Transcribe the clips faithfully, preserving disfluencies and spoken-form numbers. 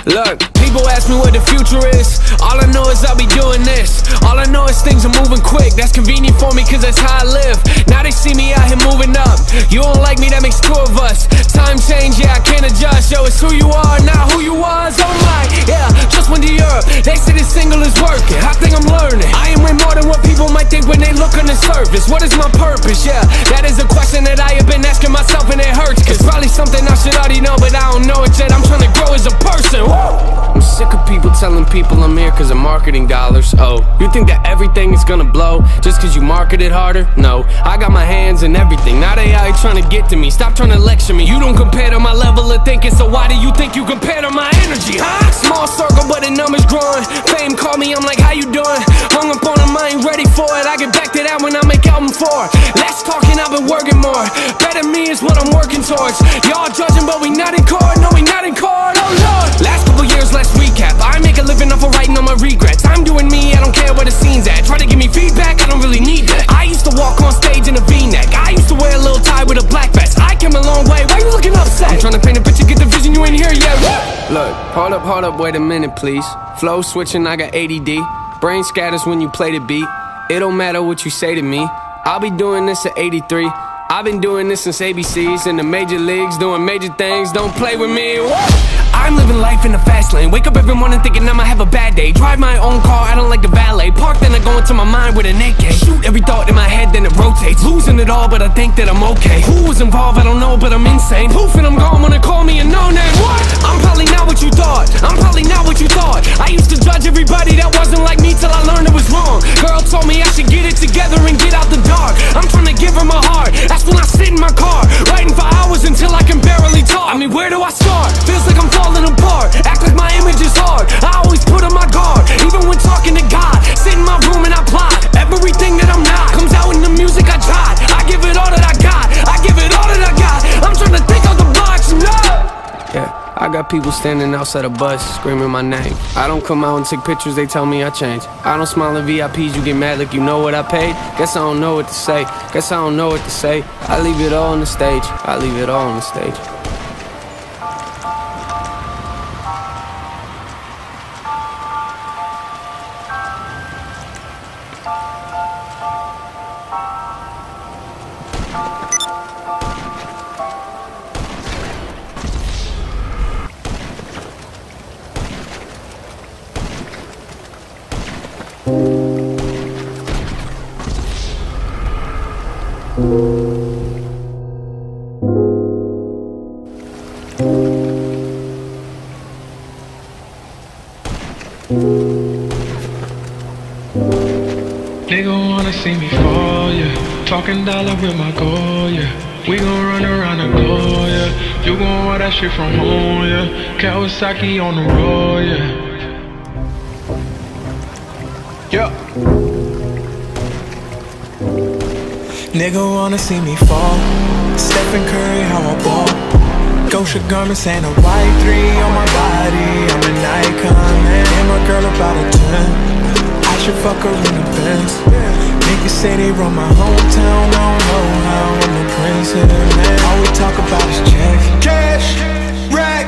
Look, people ask me what the future is. All I know is I'll be doing this. All I know is things are moving quick. That's convenient for me cause that's how I live. Now they see me out here moving up. You don't like me, that makes two of us. Time change, yeah, I can't adjust. Yo, it's who you are, not who you was. Oh my, yeah, just went to Europe. They say this single is working. I think I'm learning. I am way more than what people might think when they look on the surface. What is my purpose? Yeah, that is a question that I have been asking myself and it hurts. Cause probably something I should already know, but I don't know it yet. I'm trying to grow as a person. Woo! I'm sick of people telling people I'm here cause of marketing dollars. Oh, you think that everything is gonna blow just cause you market it harder? No, I got my hands in everything. Now they out here trying to get to me. Stop trying to lecture me. You don't compare to my level of thinking, so why do you think you compare to my energy, huh? Small circle but the numbers growing. Fame call me, I'm like, how you doing? Hung up on them, I ain't ready for it. I get back to that when I make album four. Less talking, I've been working more. Better me is what I'm working towards. Y'all judging but we not in court. No, we not in court, oh lord. Last couple years, let's recap. I make a living off of writing on my regrets. I'm doing me, I don't care where the scene's at. Try to give me feedback, I don't really need that. I used to walk on stage in a V-neck. I used to wear a little tie with a black vest. I came a long way, why you looking upset? I'm trying to paint a picture, get the vision, you ain't here yet. Look, hold up, hold up, wait a minute please. Flow switching, I got A D D. Brain scatters when you play the beat. It don't matter what you say to me. I'll be doing this at eighty-three. I've been doing this since A B Cs in the major leagues, doing major things, don't play with me. I'm living life in the fast lane. Wake up every morning thinking I'ma have a bad day. Drive my own car, I don't like the valet. Park, then I go into my mind with an A K. Shoot every thought in my head, then it rotates. Losing it all, but I think that I'm okay. Who was involved, I don't know, but I'm insane. Poof, and I'm gone when they call me a no-name. What? I'm probably not what you thought. I'm probably not what you thought. I used to judge everybody that wasn't like me till I learned it was wrong. Girl told me I should get it together and get out the dark. I'm trying to give her my heart. That's when I sit in my car, writing for hours until I can barely talk. I mean, where do I start? Feels like I'm falling apart. Act like my image is hard. I always put on my guard, even when talking to God. Sit in my room and I plot everything that I'm not. Comes out in the music I tried. I give it all that I got. I give it all that I got. I'm trying to think of the box, no. Yeah, I got people standing outside a bus screaming my name. I don't come out and take pictures, they tell me I changed. I don't smile in V I Ps, you get mad like you know what I paid. Guess I don't know what to say. Guess I don't know what to say. I leave it all on the stage. I leave it all on the stage. Nigga wanna see me fall, yeah. Talking dollar with my goal, yeah. We gon' run around the globe, yeah. You gon' want that shit from home, yeah. Kawasaki on the road, yeah. Yeah. Nigga wanna see me fall. Stephen Curry, how I ball. Gosha garments and a white three on my body. I'm an icon, man. And my girl about a ten. I should fuck her in the Benz. Niggas say they run my hometown. I don't know how I'm the prince here, man. All we talk about is check. Cash, rack,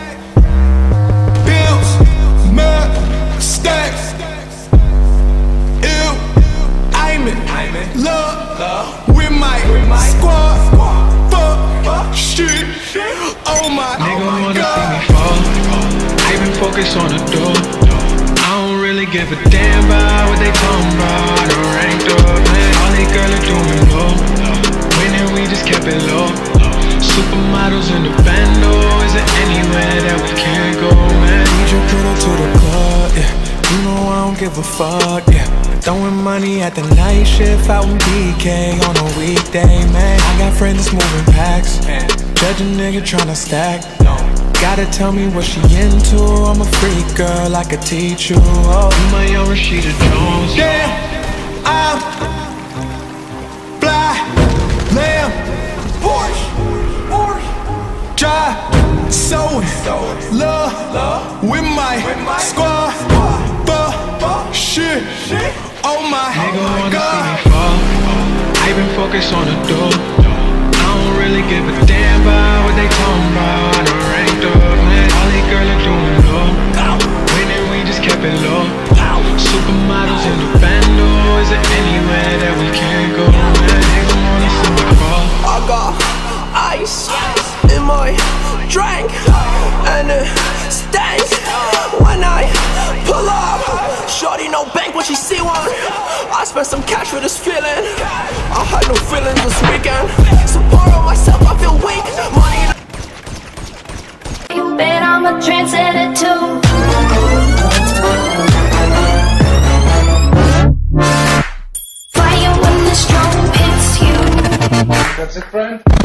bills, mud, stacks. Ew, I'm in love with my squad. Fuck, shit, oh my God. Nigga wanna see me fall. I been focused on the door. I don't really give a damn about what they talking about. I'm ranked up, man. All they girls are doing low. Winning, we just kept it low. Supermodels in the bando. Is there anywhere that we can't go, man? Need your girl to the club, yeah. You know I don't give a fuck, yeah. Throwing money at the night shift out in B K on a weekday, man. I got friends that's moving packs. Judge a nigga tryna stack. Gotta tell me what she into. I'm a freak girl, I could teach you. Oh, You my young Rashida Jones. yeah, I'm fly, lamb, Porsche, Porsche, drive, sewing, love, with my squad, fuck, shit, oh my Nigga wanna God. see me fall. I been focused on the door. I don't really give a damn about what they talking about. I'm ranked up, man. All these girls are doing low. spent some cash for this feeling. I had no feelings this weekend. Support on myself, I feel weak. Money. You bet I'm a trendsetter too. Fire when the strong hits you. That's it, friend.